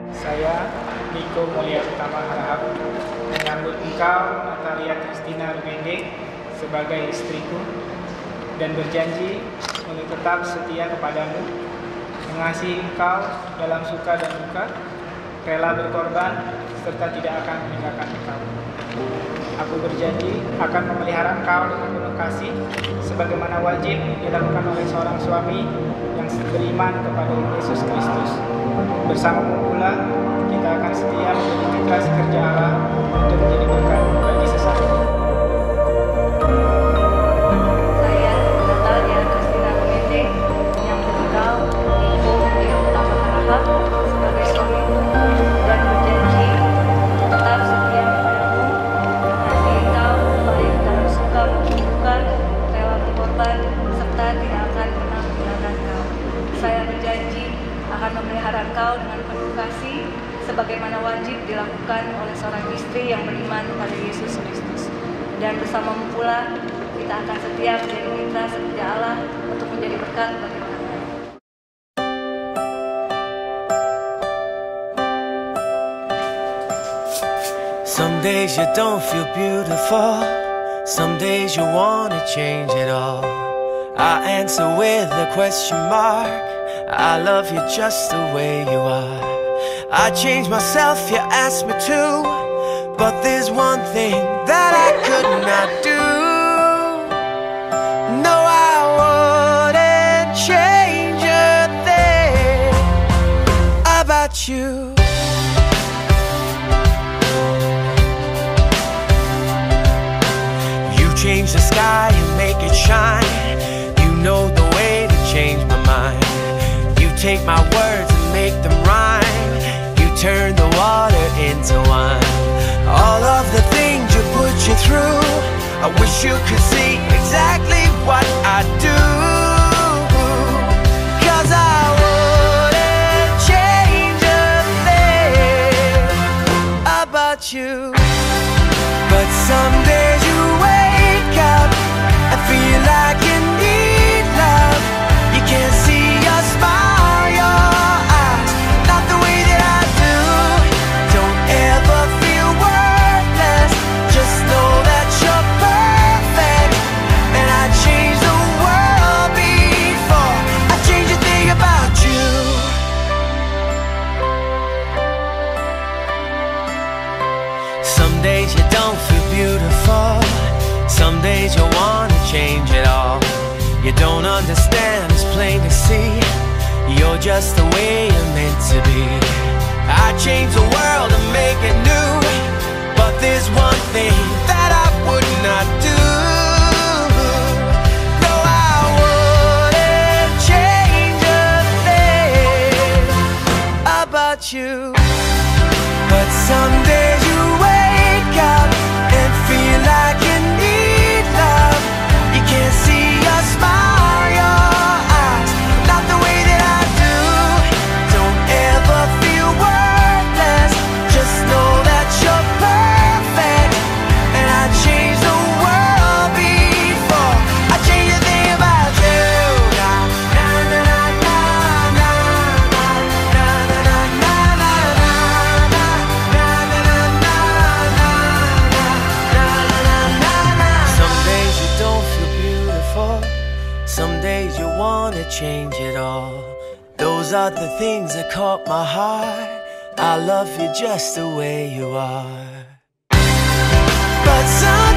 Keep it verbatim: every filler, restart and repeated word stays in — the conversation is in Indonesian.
Saya, Niko Mulia Utama Harahap, menyambut engkau, Natalia Christina Rumende, sebagai istriku, dan berjanji untuk tetap setia kepadamu, mengasihi engkau dalam suka dan duka, rela berkorban, serta tidak akan meninggalkan engkau. Aku berjanji akan memelihara engkau dengan penuh kasih, sebagaimana wajib dilakukan oleh seorang suami yang beriman kepada Yesus Kristus. Bersamamu pula, kita akan setia menjadi mitra sekerja Allah untuk menjadi berkat bagi sesama. Saya, Natalia Christina Rumende, menyambut engkau, Niko Mulia Utama Harahap, sebagai suamiku, dan berjanji untuk tetap setia kepadamu, mengasihi engkau baik dalam suka maupun duka, rela berkorban, serta tidak akan pernah meninggalkan engkau. Saya berjanji akan memelihara engkau dengan penuh kasih, sebagaimana wajib dilakukan oleh seorang istri yang beriman pada Yesus Kristus. Dan bersamamu pula, kita akan setia menjadi mitra sekerja Allah untuk menjadi berkat bagi orang lain. Some days you don't feel beautiful, some days you wanna change it all. I answer with a question mark, I love you just the way you are. I change myself, you ask me to, but there's one thing that I could not do. No, I wouldn't change a thing about you. You change the sky and make it shine. You know the way to change my mind. You take my words and make them rhyme. You turn the water into wine. All of the things you put you through, I wish you could see exactly what I do. 'Cause I wouldn't change a thing about you. But some days you wake up and feel like you need love. You can't see your smile, your eyes, not the way that I do. Don't ever feel worthless, just know that you're perfect. And I changed the world before I changed a thing about you. Some days you don't feel beautiful, some days you wanna change it all. You don't understand, it's plain to see. You're just the way you're meant to be. I change the world and make it new, but there's one thing that I would not do. No, I wouldn't change a thing about you. But some days you wake up and feel like you need love. You can't see your smile, your eyes, not the way that I do. Don't ever feel worthless, just know that you're perfect. And I changed the world before I changed a thing about you. Na, na, na, na, na, na, na, na, na, na, na, na. Some days you don't feel beautiful, some days you wanna change it all. Those are the things that caught my heart. I love you just the way you are. But some